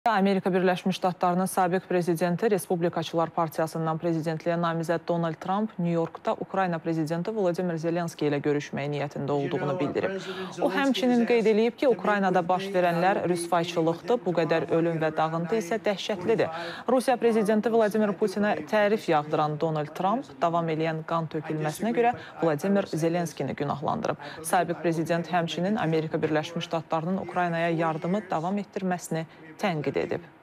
Amerika Birləşmiş Ştatlarının sabiq prezidenti Respublikaçılar Partiyasından prezidentliyə namizəd Donald Trump New Yorkda Ukrayna prezidenti Volodymyr Zelenski ilə görüşməyə niyyətində olduğunu bildirib. O həmçinin qeyd edib ki, Ukraynada baş verənlər rüsvayçılıqdır, bu qədər ölüm və dağıntı isə dəhşətlidir. Rusiya prezidenti Vladimir Putinə tərif yağdıran Donald Trump davam edən qan tökülməsinə görə Volodymyr Zelenskini günahlandırıb. Sabiq prezident həmçinin Amerika Birləşmiş Ştatlarının Ukraynaya yardımı davam etdirməsini tənqid edib.